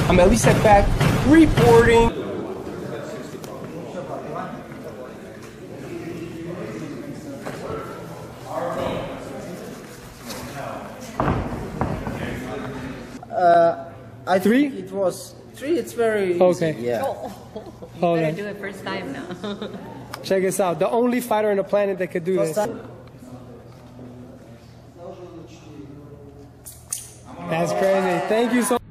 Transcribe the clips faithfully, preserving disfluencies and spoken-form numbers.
I'm Elie Seckbach reporting. Uh, I three? think it was three. It's very okay. Easy. Yeah. Oh, oh, you better do it first time now. Check this out. The only fighter on the planet that could do First this. time. That's crazy. Thank you so much.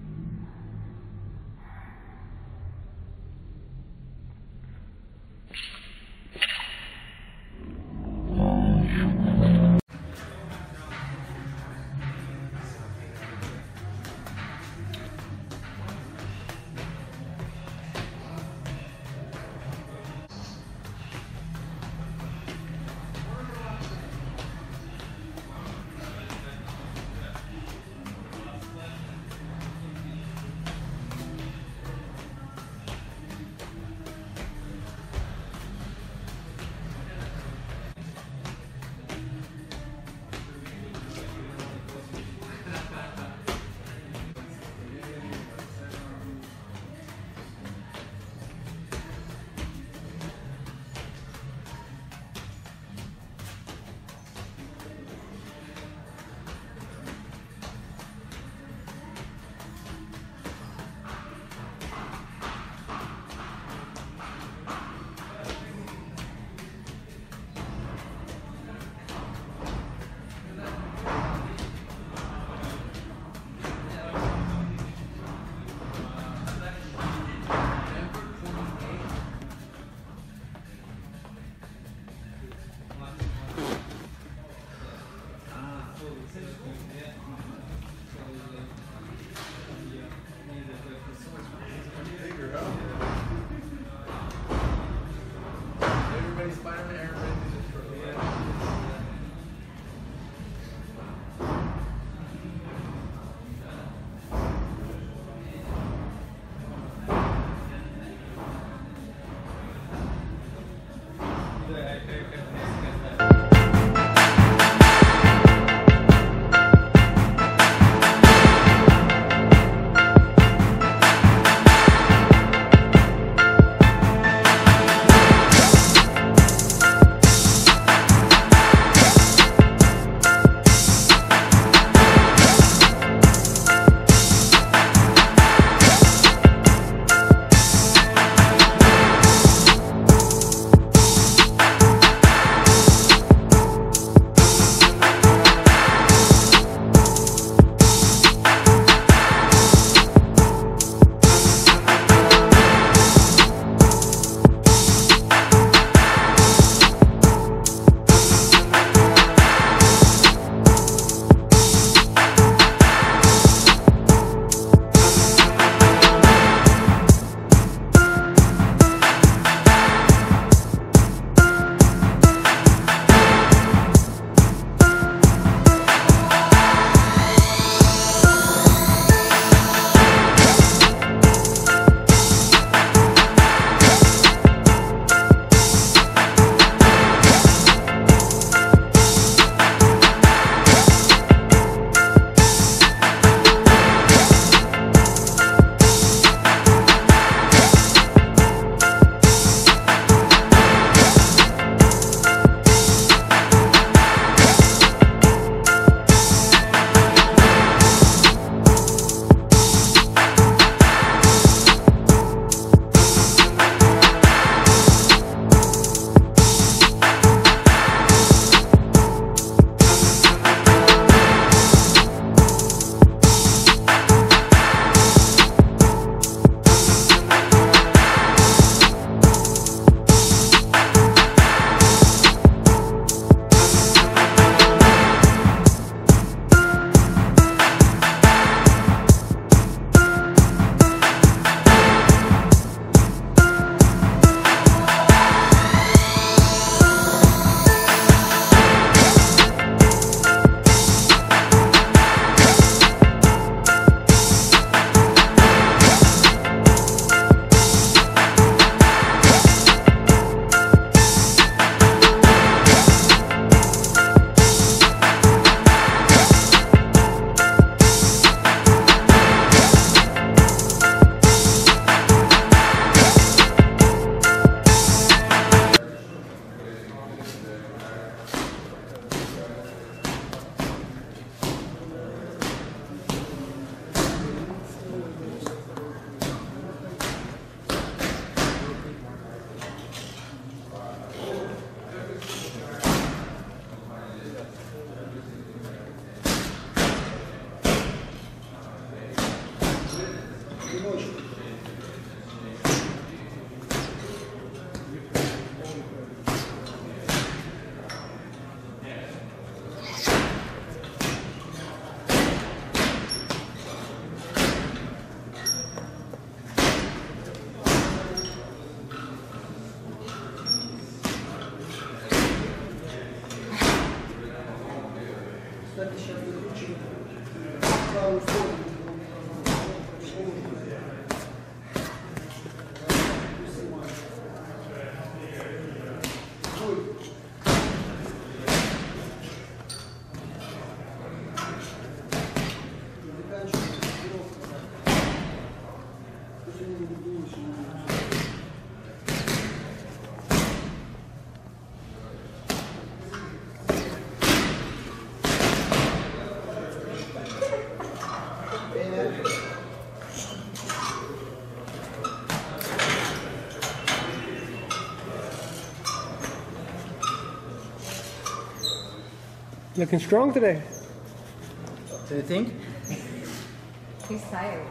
Looking strong today. Do you think? He's tired.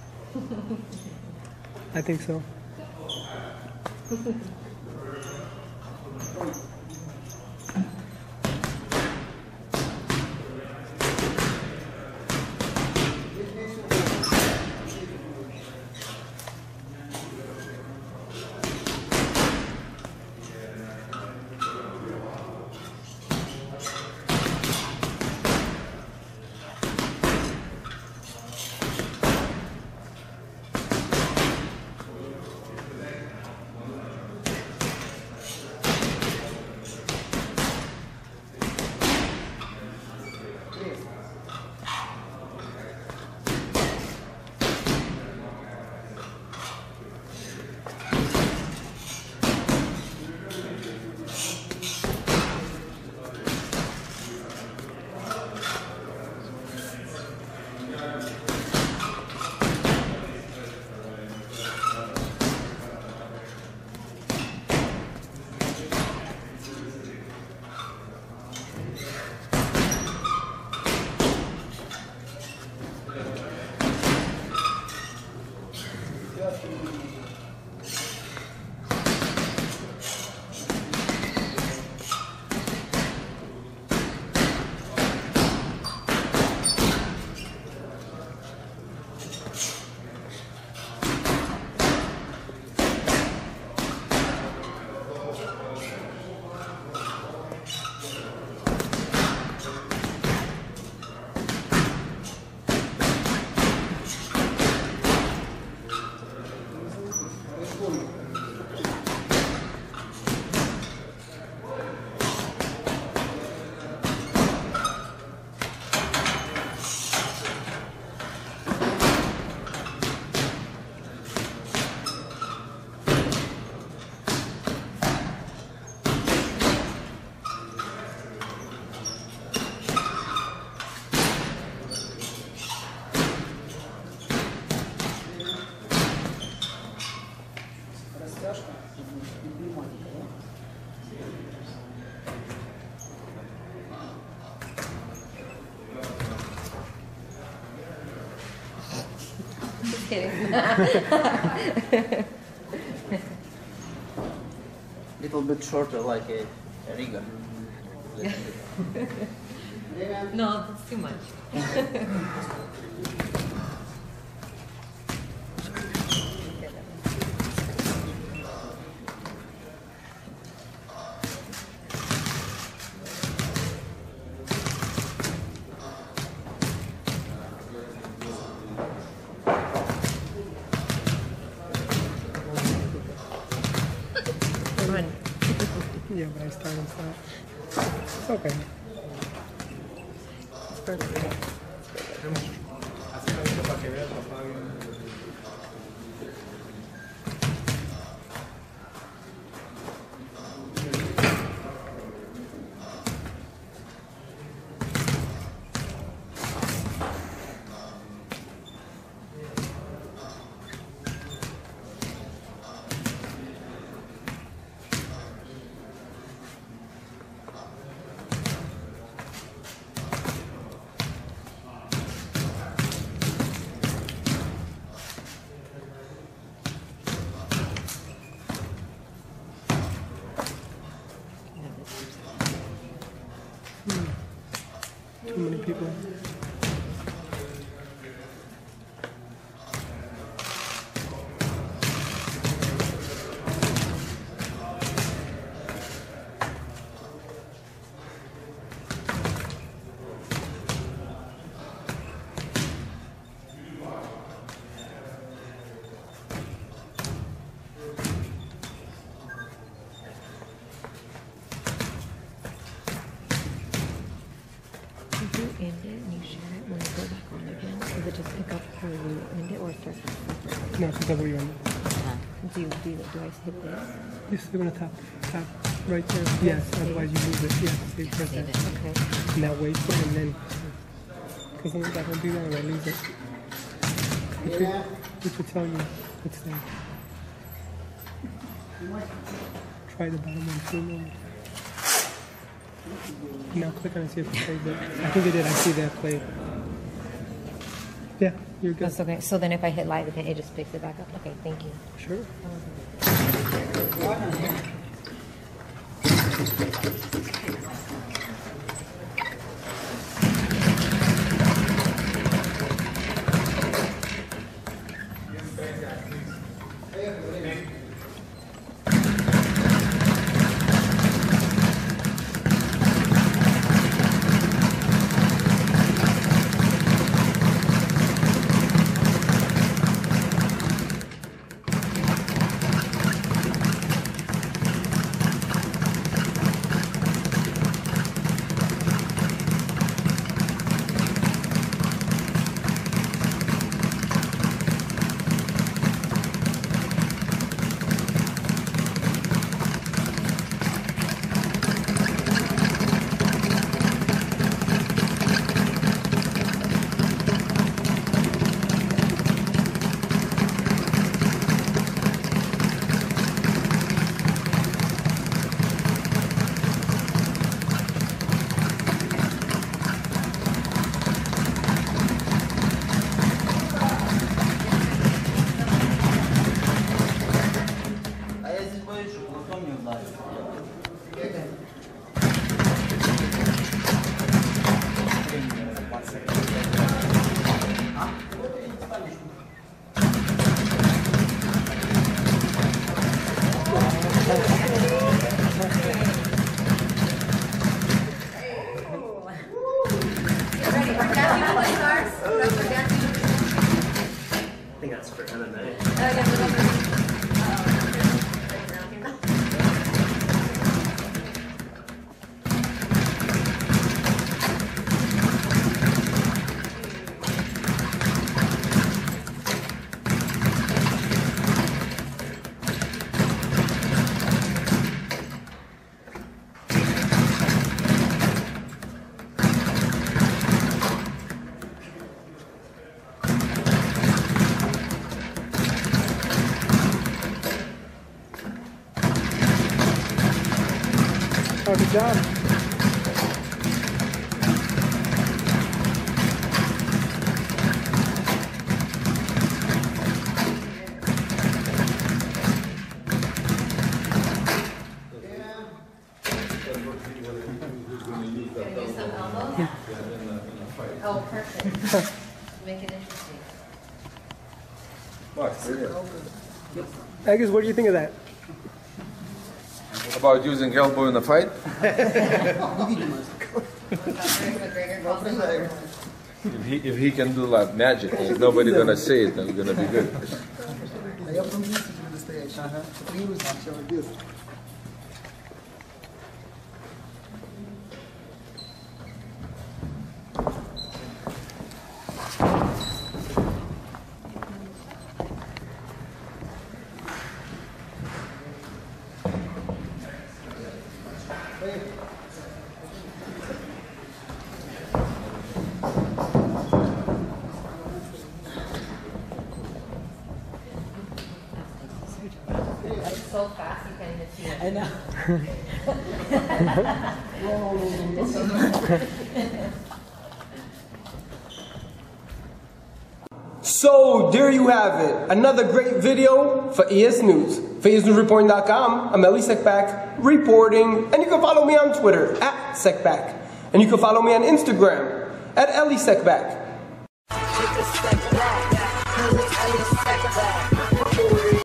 I think so. Kidding. Little bit shorter, like a, a Riga. No, that's too much. Yeah, but I started that. It's okay. It's perfect. too many people. End it and you share it when you go back on again? Does it just pick up where you end it or it starts separate? No, it's just over you end. Uh-huh. Do you do do I hit this? Just you're gonna tap, tap right there. Yes, otherwise you lose it. Yes, save right Save there. it. Okay. Now wait for it and then, because sometimes I don't do that and I lose it. It should, it should tell you it's there. Try the bottom one too. More. Now click on it and see if it plays it. I think it did. I see that play. Yeah, you're good. That's okay. So then if I hit live again, it just picks it back up? Okay, thank you. Sure. Oh, good job. Oh, perfect. Make it interesting. Agus, what do you think of that? About using elbow in a fight? if, he, if he can do like magic, and nobody gonna say it, then we're gonna be good. So fast you can't even see it. I know. So there you have it, another great video for E S News. For E S News Reporting dot com, I'm Elie Seckbach reporting, and you can follow me on Twitter at Seckbach, and you can follow me on Instagram at Elie Seckbach. Take a step back, who is Elie Seckbach?